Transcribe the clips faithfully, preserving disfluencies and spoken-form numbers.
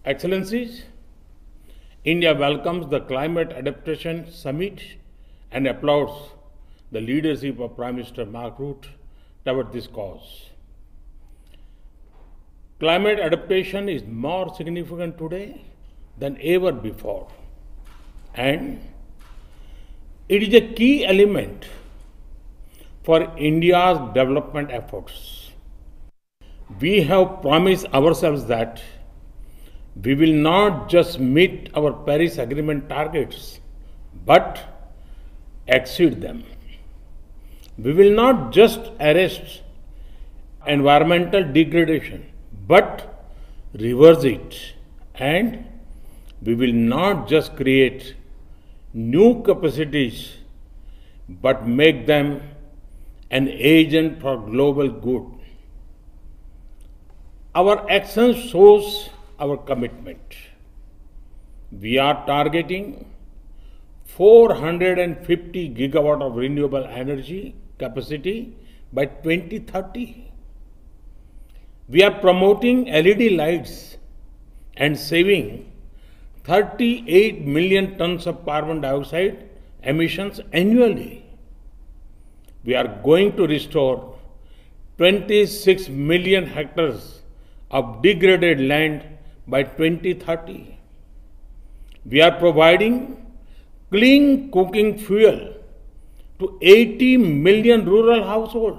Excellencies, India welcomes the Climate Adaptation Summit and applauds the leadership of Prime Minister Mark Rutte toward this cause. Climate adaptation is more significant today than ever before, and it is a key element for India's development efforts. We have promised ourselves that we will not just meet our Paris Agreement targets, but exceed them. We will not just arrest environmental degradation, but reverse it. And we will not just create new capacities, but make them an agent for global good. Our action shows our commitment. We are targeting four hundred fifty gigawatt of renewable energy capacity by twenty thirty. We are promoting L E D lights and saving thirty-eight million tons of carbon dioxide emissions annually. We are going to restore twenty-six million hectares of degraded land by twenty thirty. We are providing clean cooking fuel to eighty million rural households.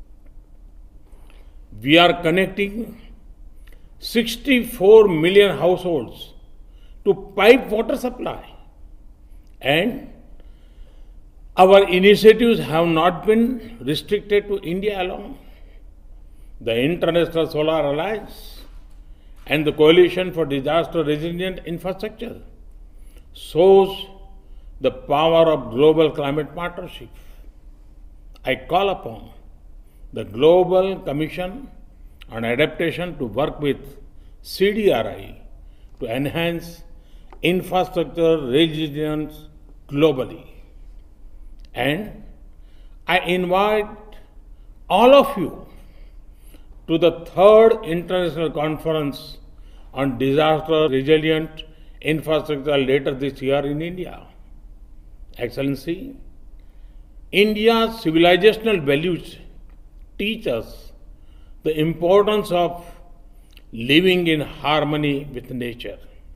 We are connecting sixty-four million households to pipe water supply. And our initiatives have not been restricted to India alone. The International Solar Alliance and the Coalition for Disaster Resilient Infrastructure shows the power of global climate partnership. I call upon the Global Commission on Adaptation to work with C D R I to enhance infrastructure resilience globally. And I invite all of you to the third International Conference on Disaster Resilient Infrastructure later this year in India. Excellency, India's civilizational values teach us the importance of living in harmony with nature.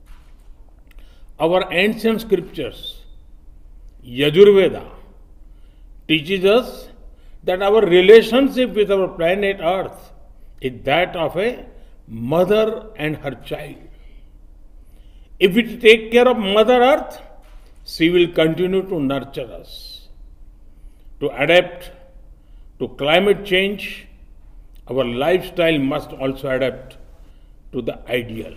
Our ancient scriptures, Yajurveda, teaches us that our relationship with our planet Earth is that of a mother and her child. If we take care of Mother Earth, she will continue to nurture us. To adapt to climate change, our lifestyle must also adapt to the ideal.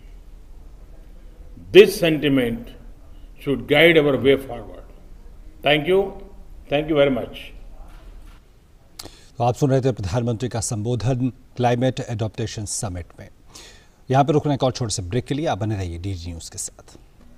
This sentiment should guide our way forward. Thank you. Thank you very much. तो आप सुन रहे थे प्रधानमंत्री का संबोधन climate adaptation summit में। यहाँ पर रुकने का और छोटे से ब्रेक के लिए आप बने रहिए डीडी न्यूज के साथ।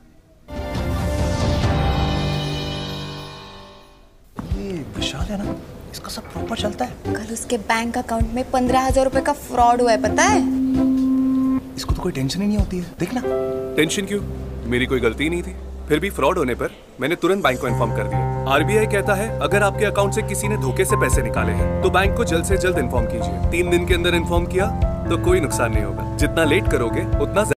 ये विशाल है ना, इसका सब प्रॉपर चलता है। कल उसके बैंक अकाउंट में पंद्रह हजार रुपए का फ्रॉड हुआ है, पता है? इसको तो कोई टेंशन ही नहीं होती है, देखना। टेंशन क्यों? मेरी कोई गलती नहीं थी। फिर भी फ्रॉड होने पर मैंने तुरंत बैंक को इन्फॉर्म कर दिया। आरबीआई कहता है अगर आपके अकाउंट से किसी ने धोखे से पैसे निकाले हैं तो बैंक को जल्द से जल्द इन्फॉर्म कीजिए। तीन दिन के अंदर इन्फॉर्म किया तो कोई नुकसान नहीं होगा। जितना लेट करोगे उतना